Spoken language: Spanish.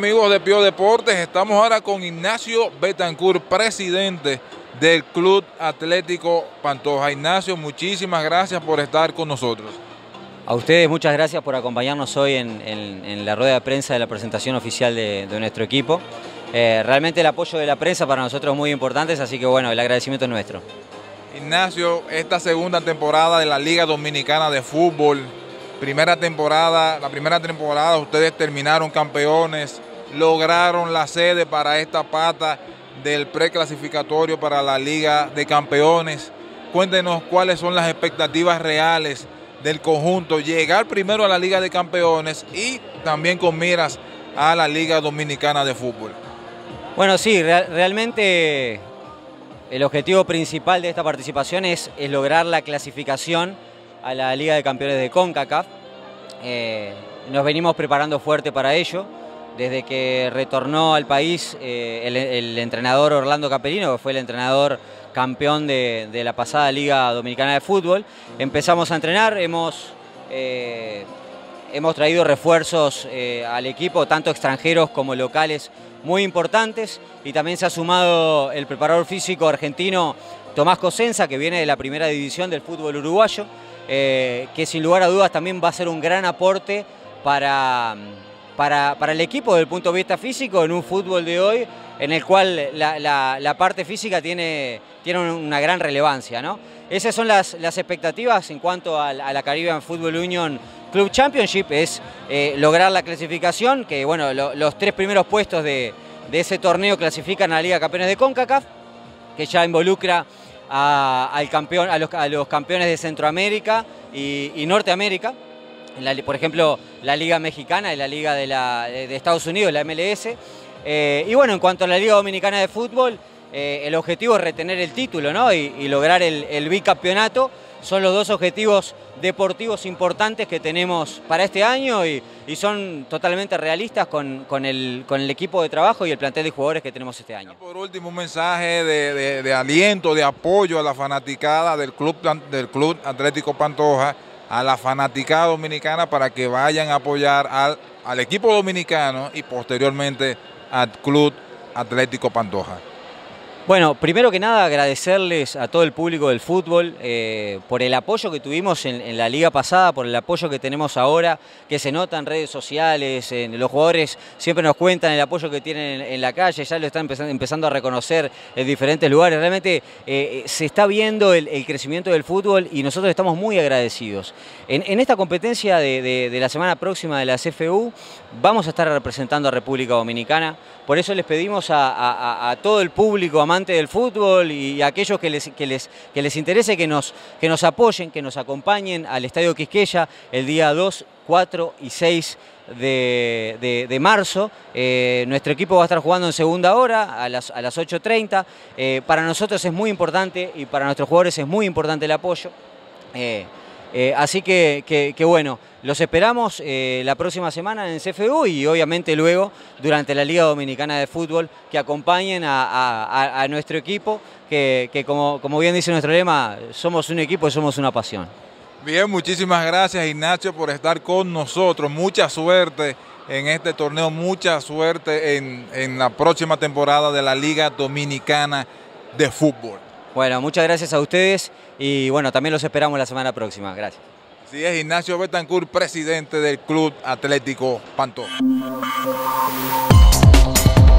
amigos de Pío Deportes, estamos ahora con Ignacio Betancourt, presidente del Club Atlético Pantoja. Ignacio, muchísimas gracias por estar con nosotros. A ustedes muchas gracias por acompañarnos hoy en la rueda de prensa de la presentación oficial de nuestro equipo. Realmente el apoyo de la prensa para nosotros es muy importante, así que bueno, el agradecimiento es nuestro. Ignacio, esta segunda temporada de la Liga Dominicana de Fútbol, la primera temporada ustedes terminaron campeones, lograron la sede para esta pata del preclasificatorio para la Liga de Campeones. Cuéntenos cuáles son las expectativas reales del conjunto, llegar primero a la Liga de Campeones y también con miras a la Liga Dominicana de Fútbol. Bueno, sí, realmente el objetivo principal de esta participación es lograr la clasificación a la Liga de Campeones de CONCACAF. Nos venimos preparando fuerte para ello. Desde que retornó al país el entrenador Orlando Capellino, que fue el entrenador campeón de la pasada Liga Dominicana de Fútbol, empezamos a entrenar, hemos traído refuerzos al equipo, tanto extranjeros como locales, muy importantes, y también se ha sumado el preparador físico argentino Tomás Cosenza, que viene de la primera división del fútbol uruguayo, que sin lugar a dudas también va a ser un gran aporte para el equipo desde el punto de vista físico en un fútbol de hoy en el cual la parte física tiene una gran relevancia, ¿no? Esas son las expectativas en cuanto a la Caribbean Football Union Club Championship, es lograr la clasificación, que bueno, los tres primeros puestos de ese torneo clasifican a la Liga de Campeones de CONCACAF, que ya involucra a los campeones de Centroamérica y Norteamérica. Por ejemplo, la Liga Mexicana y la Liga de Estados Unidos, la MLS. Y bueno, en cuanto a la Liga Dominicana de Fútbol, el objetivo es retener el título, ¿no? y lograr el bicampeonato. Son los dos objetivos deportivos importantes que tenemos para este año y son totalmente realistas con el equipo de trabajo y el plantel de jugadores que tenemos este año. Por último, un mensaje de aliento, de apoyo a la fanaticada del Club Atlético Pantoja, a la fanaticada dominicana, para que vayan a apoyar al equipo dominicano y posteriormente al Club Atlético Pantoja. Bueno, primero que nada agradecerles a todo el público del fútbol por el apoyo que tuvimos en la liga pasada, por el apoyo que tenemos ahora, que se nota en redes sociales, los jugadores siempre nos cuentan el apoyo que tienen en la calle, ya lo están empezando a reconocer en diferentes lugares. Realmente se está viendo el crecimiento del fútbol y nosotros estamos muy agradecidos. En esta competencia de la semana próxima de la CFU vamos a estar representando a República Dominicana, por eso les pedimos a todo el público amante del fútbol y a aquellos que les interese que nos apoyen, que nos acompañen al Estadio Quisqueya el día 2, 4 y 6 de marzo. Nuestro equipo va a estar jugando en segunda hora a las 8:30. Para nosotros es muy importante y para nuestros jugadores es muy importante el apoyo. Así que bueno, los esperamos la próxima semana en CFU y obviamente luego durante la Liga Dominicana de Fútbol, que acompañen a nuestro equipo, que como bien dice nuestro lema, somos un equipo y somos una pasión. Bien, muchísimas gracias, Ignacio, por estar con nosotros. Mucha suerte en este torneo, mucha suerte en la próxima temporada de la Liga Dominicana de Fútbol. Bueno, muchas gracias a ustedes y bueno, también los esperamos la semana próxima. Gracias. Así es, Ignacio Betancourt, presidente del Club Atlético Pantoja.